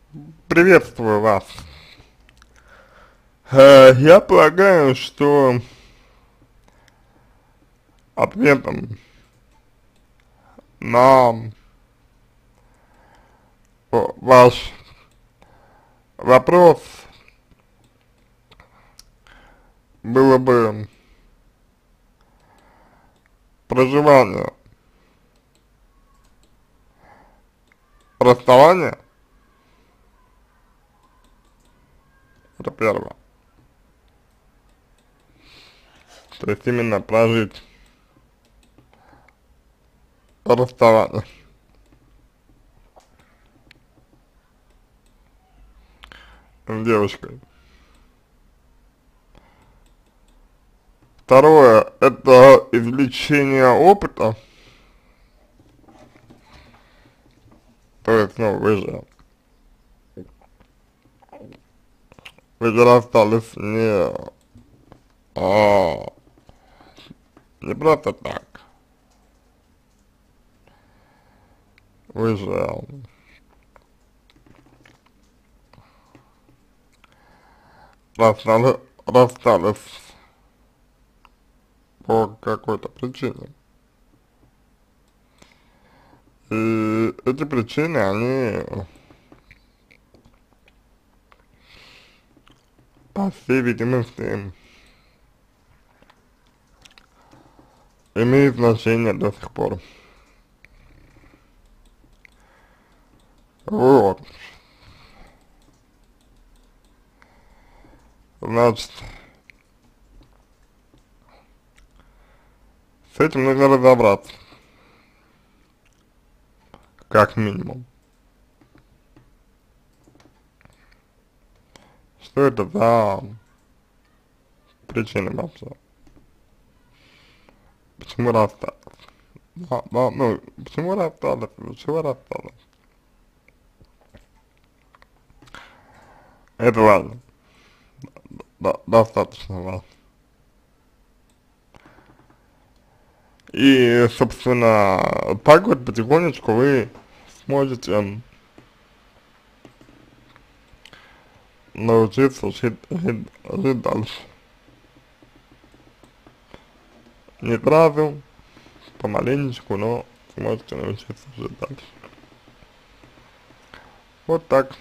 Приветствую вас. Я полагаю, что ответом на ваш вопрос было бы проживание, расставание, это первое. То есть именно прожить расставание с девушкой. Второе, это извлечение опыта, то есть, ну, вы же расстались а, не просто так, вы же расстались по какой-то причине. И эти причины, они, по всей видимости, имеют значение до сих пор. Вот. Значит, с этим нужно разобраться, как минимум. Что это за причины вообще? Почему расстались? Да, ну, почему расстались? Из-за чего расстались? Это важно. Достаточно важно. И, собственно, так вот потихонечку вы сможете научиться жить дальше. Не сразу, помаленечку, но сможете научиться жить дальше. Вот так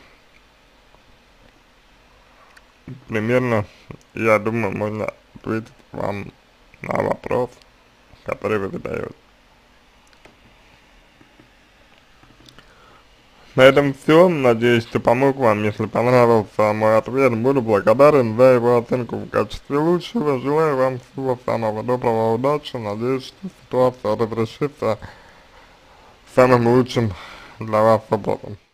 примерно, я думаю, можно ответить вам на вопрос, который вы задаете. На этом все. Надеюсь, что помог вам. Если понравился мой ответ, буду благодарен за его оценку в качестве лучшего. Желаю вам всего самого доброго, удачи. Надеюсь, что ситуация разрешится самым лучшим для вас образом.